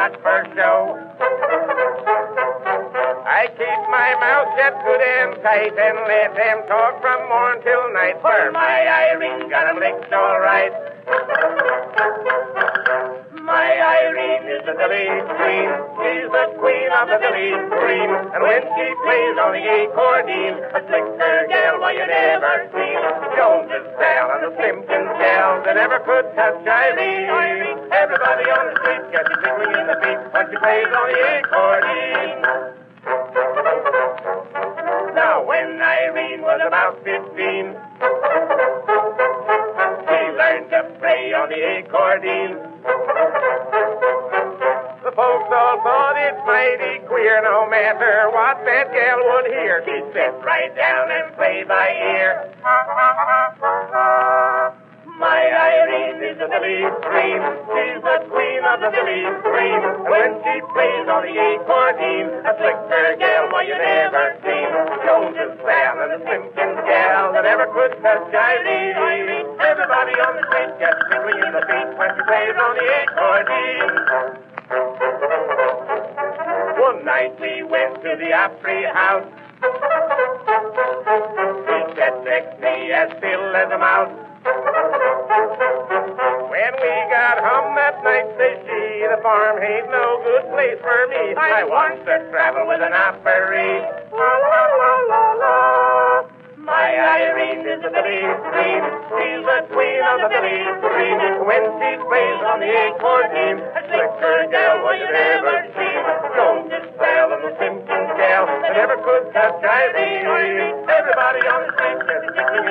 not for show. I keep my mouth shut good and tight and let them talk from morn till night. For my Irene got 'em licked all right. My Irene is the village queen. She's the queen of the village green. And when she plays on the accordion, a slicker gal why you never seen. Jones's gal and the Simpkins gal that never could touch Irene. Everybody on the street gets a tickling in the feet when she plays on the accordion. Now when Irene was about 15, she learned to play on the accordion. The folks all thought it mighty queer, no matter what that gal would hear. She'd sit right down and play by ear. My Irene is the village queen. She's the queen of the village green. And when she plays on the accordion, a slicker gal why you never seen. Jones's gal and the Simpkins gal that never could touch Irene. Everybody on the street gets tickling in the feet when she plays on the accordion. One night we went to the Opry House. She sat next to me as still as a mouse. When we got home that night, says she, the farm ain't no good place for me. I want to travel with an Opry. La la la la la. My Irene is the village queen. She's the queen of the village green. When she plays on the accordion, a slicker gal why you never seen. Jones's gal and the Simpkins gal that never could touch Irene. Everybody on the street gets tickling